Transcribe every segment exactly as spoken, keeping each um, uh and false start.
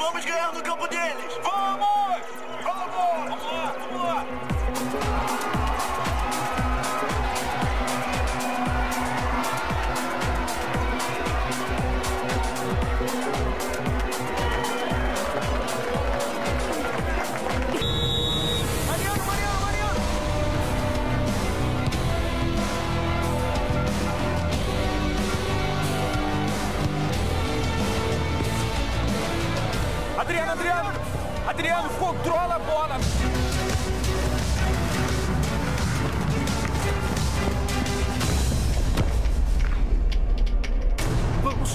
Vamos ganhar no campo deles! Vamos! Vamos! Vamos lá, vamos lá! Mariano, Mariano, Mariano! Adriano, Adriano! Adriano, controla a bola! Vamos!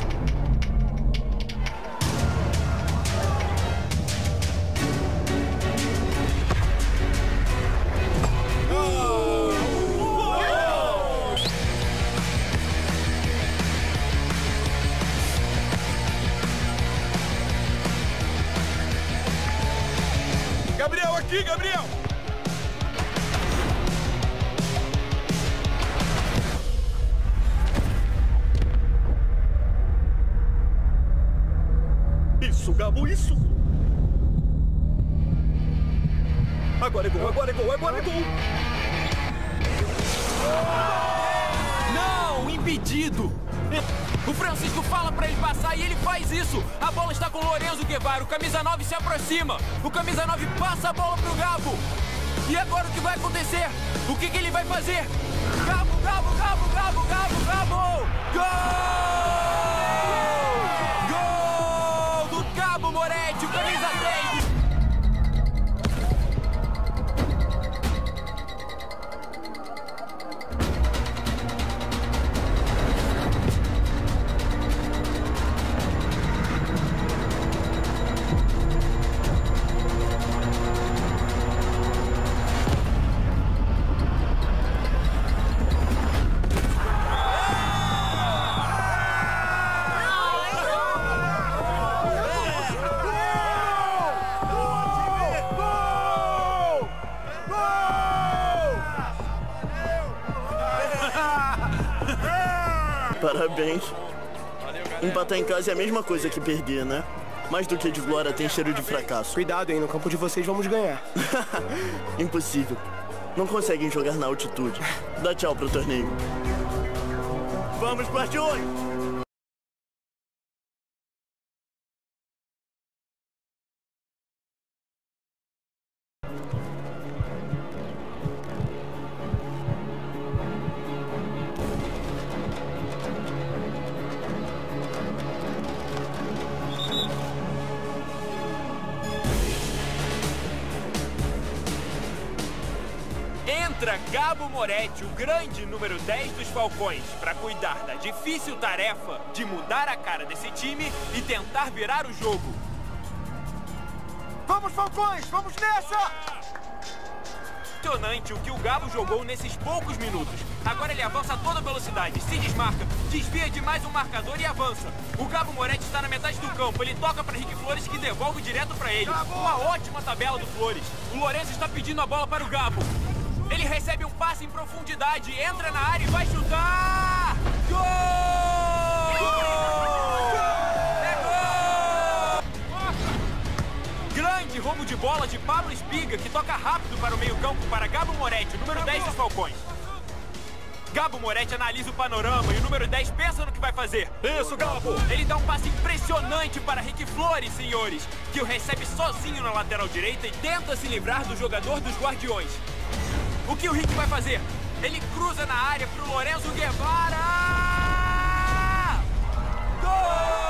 Gabriel, aqui, Gabriel! Isso, Gabo, isso! Agora é gol, agora é gol, agora é gol! Não, impedido! O Francisco fala pra ele passar e ele faz isso. A bola está com o Lorenzo Guevara. O camisa nove se aproxima. O camisa nove passa a bola pro Gabo. E agora o que vai acontecer? O que, que ele vai fazer? Gabo, Gabo, Gabo, Gabo, Gabo, Gabo! Gol! Gol do Gabo Moretti, o camisa três. Parabéns. Empatar em casa é a mesma coisa que perder, né? Mais do que de glória tem cheiro de fracasso. Cuidado, hein? No campo de vocês vamos ganhar. Impossível. Não conseguem jogar na altitude. Dá tchau pro torneio. Vamos, Guardiões! Entra Gabo Moretti, o grande número dez dos Falcões, para cuidar da difícil tarefa de mudar a cara desse time e tentar virar o jogo. Vamos, Falcões! Vamos nessa! Impressionante o que o Gabo jogou nesses poucos minutos. Agora ele avança a toda velocidade, se desmarca, desvia de mais um marcador e avança. O Gabo Moretti está na metade do campo, ele toca para Rick Flores, que devolve direto para ele. Uma ótima tabela do Flores. O Lorenzo está pedindo a bola para o Gabo. Ele recebe um passe em profundidade, entra na área e vai chutar! Gol! É gol! Grande roubo de bola de Pablo Espiga, que toca rápido para o meio-campo para Gabo Moretti, o número dez dos Falcões. Gabo Moretti analisa o panorama e o número dez pensa no que vai fazer. Isso, Gabo! Ele dá um passe impressionante para Rick Flores, senhores, que o recebe sozinho na lateral direita e tenta se livrar do jogador dos Guardiões. O que o Rick vai fazer? Ele cruza na área para o Lorenzo Guevara! Gol!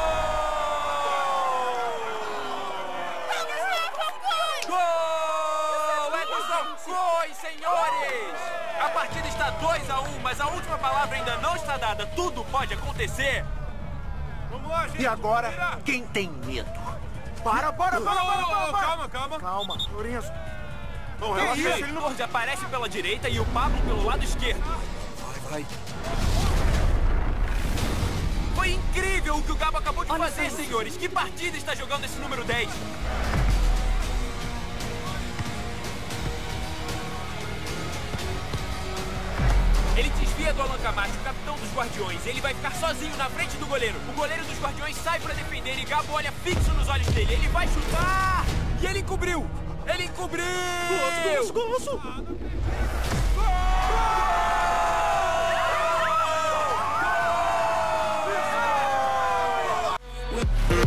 Gol! É dos Falcões, senhores! A partida está dois a um, mas a última palavra ainda não está dada. Tudo pode acontecer. Vamos lá, gente! E agora, Vira. quem tem medo? Para, para, para, para, para, para. Calma, calma. Calma, Lourenço. Não, Que relaxa isso? aí. Ele não... aparece pela direita e o Pablo pelo lado esquerdo. Vai, vai. Foi incrível o que o Gabo acabou de fazer, senhores. Que partida está jogando esse número dez? Ele desvia é do Alan Camacho, capitão dos Guardiões. Ele vai ficar sozinho na frente do goleiro. O goleiro dos Guardiões sai pra defender e Gabo olha fixo nos olhos dele. Ele vai chutar! E ele encobriu! Ele encobriu! Gosto, gosto, gosto! Gol!